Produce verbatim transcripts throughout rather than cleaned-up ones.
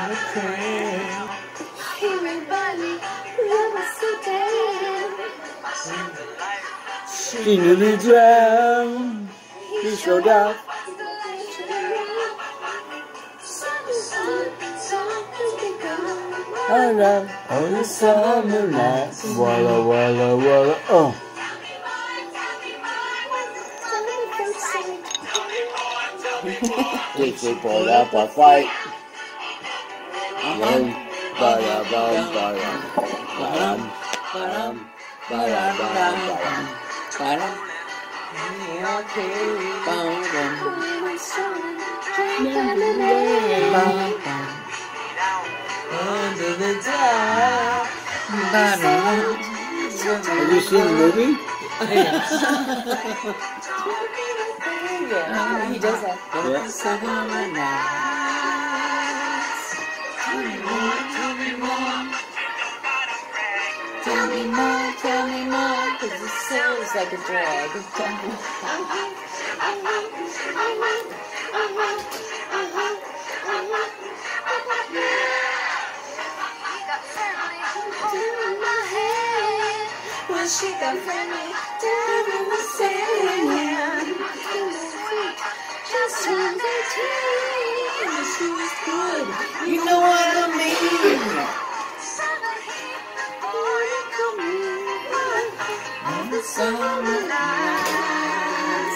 Everybody love us so damn. She nearly drowned. He showed up. I love on the summer night. Walla walla walla. Oh. If we pull up a fight, then ba-da bum ba-dum ba-dum ba-dum ba-dum ba-dum ba-dum. Under the dark. Have you seen the movie? Yeah, he does that. Yeah. Summer nights. Tell me more, tell me more. Tell me more, tell me more. Cause it sounds like a drag. Tell me. When she got friendly, Daddy was saying, just turned eighteen, and she was good. You know what I mean? On the summer nights.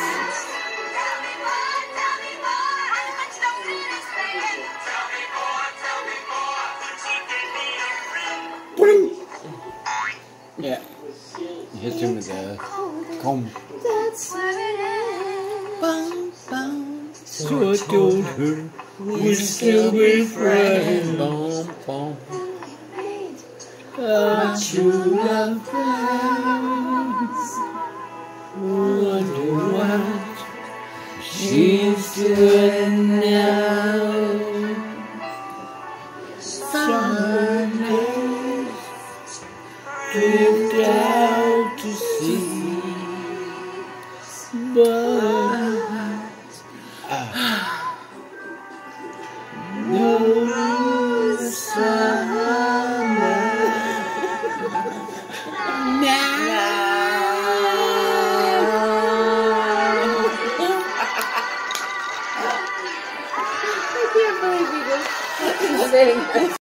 Yeah. Hit him with the comb. That's where it ends. Bum, bum. So I told her we'd still be friends. Bum, bum. Our true love friends. Wonder what she's doing now. Sundays drift out to sea, but ah, no summer now. I can't believe you just sing.